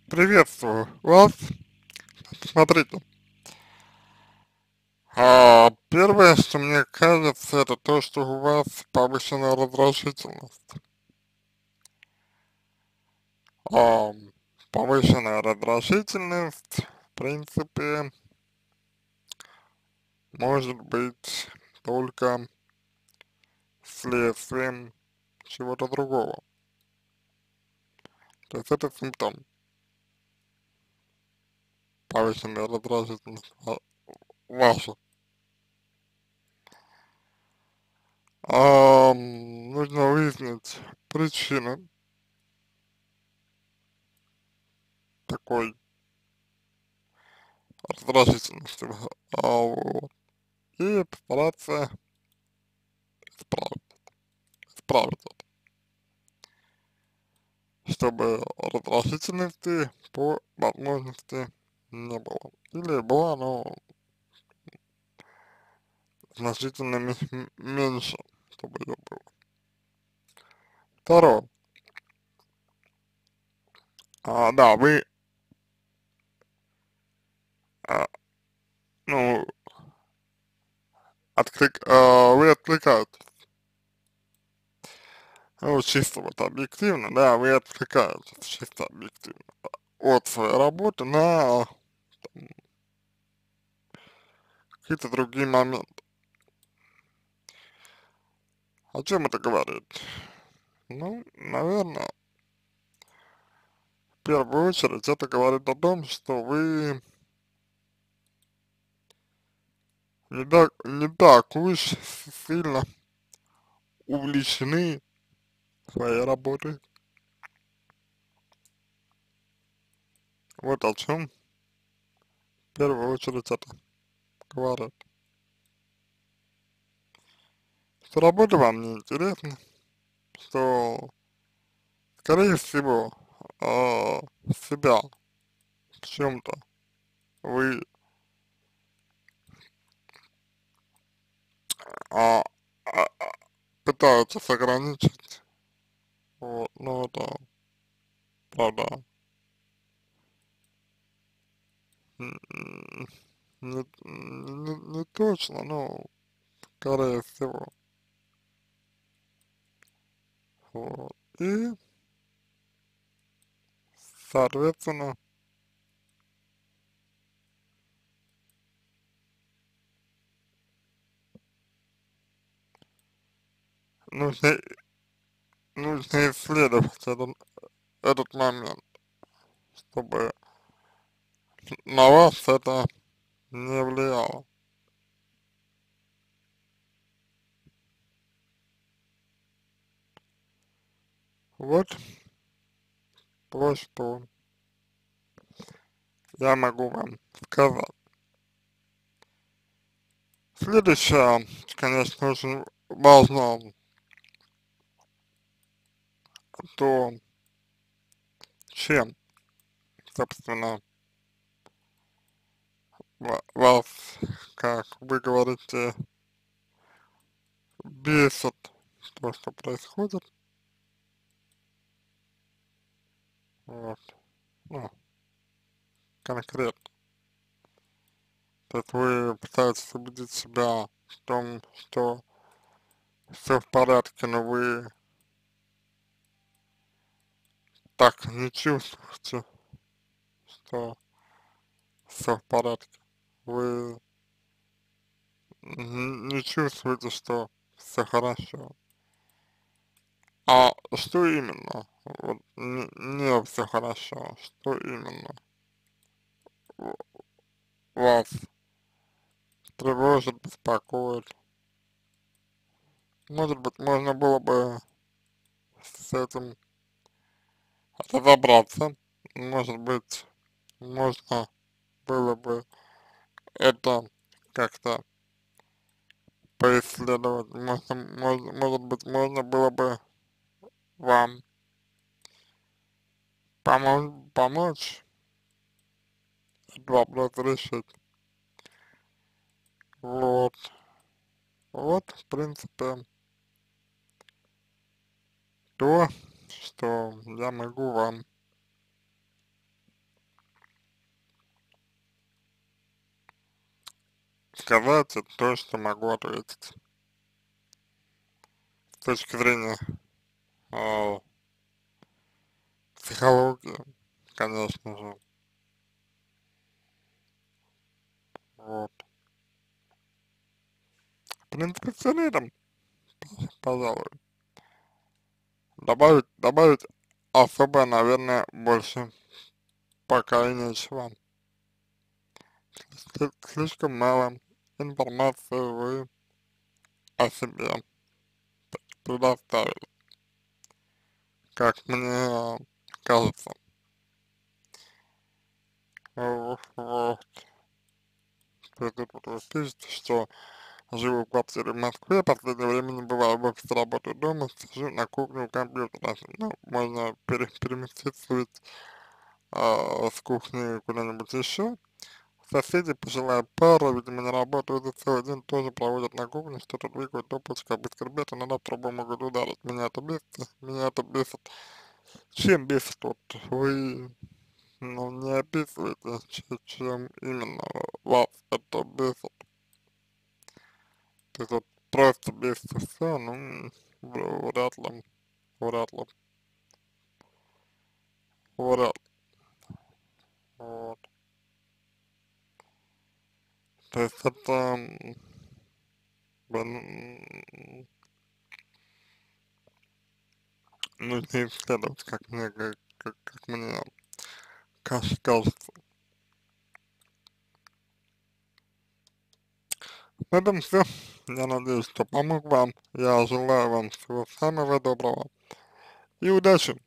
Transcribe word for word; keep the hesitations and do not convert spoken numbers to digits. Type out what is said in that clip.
Приветствую вас. Смотрите, а, первое, что мне кажется, это то, что у вас повышенная раздражительность. А, повышенная раздражительность, в принципе, может быть только следствием чего-то другого. То есть это симптом повышенной раздражительности ва- ваша. А, нужно выяснить причины такой раздражительности. А, вот. И постараться исправить, исправить это, чтобы раздражительности по возможности не было. Или была, но значительно ме- меньше, чтобы ее было. Второе. А, да, вы, а, ну, отклик, а, вы откликаетесь, ну, чисто вот объективно, да, вы откликаетесь чисто объективно от своей работы на какие-то другие моменты. О чем это говорит? Ну, наверное, в первую очередь это говорит о том, что вы не так, не так уж сильно увлечены своей работой. Вот о чем в первую очередь это говорит. Что работа вам не интересна, что, скорее всего, э, себя в чем-то вы а, а, а, пытаетесь ограничить. Вот, ну это правда м, м, не, не, не точно, но скорее всего. Вот. И, соответственно, нужно, нужно исследовать этот, этот момент, чтобы на вас это не влияло. Вот, вот что я могу вам сказать. Следующее, конечно, очень важно, то, чем, собственно, ва- вас, как вы говорите, бесит то, что происходит. Вот, ну, конкретно. То есть вы пытаетесь убедить себя в том, что все в порядке, но вы так не чувствуете, что все в порядке. Вы н- не чувствуете, что все хорошо. А что именно? Вот не, не все хорошо. Что именно в- вас тревожит, беспокоит? Может быть, можно было бы с этим разобраться. Может быть, можно было бы это как-то поисследовать. Можно, может, может быть, можно было бы вам помочь, помочь этот вопрос решить. Вот. Вот, в принципе, то, что я могу вам сказать, это то, что могу ответить. С точки зрения а, психологии, конечно же. Вот. В принципе, все на этом, пожалуй. Добавить, добавить особо, наверное, больше пока и нечего. Сли- Слишком мало информации вы о себе предоставили, как мне кажется. Вот. То есть тут вот вы пишете, что живу в квартире в Москве, в последнее время не бываю в офисе, работаю дома, сижу на кухне у компьютера. Ну, можно пере переместиться ведь а, с кухни куда-нибудь еще. Соседи, пожилая пара, видимо, не работают за целый день, тоже проводят на кухне, что-то двигают, топочка, скорбят, иногда в трубу могут ударить. Меня это бесит, меня это бесит. Чем бесит вот вы, ну, не описываете, ч- чем именно вас это бесит. То есть вот просто бесит и все, ну, в- вряд ли, вряд ли, вряд ли. Вот. То есть это, м, блин, нужно исследовать, как мне, как, как, как мне каш- кажется. На этом все. Я надеюсь, что помог вам. Я желаю вам всего самого доброго и удачи!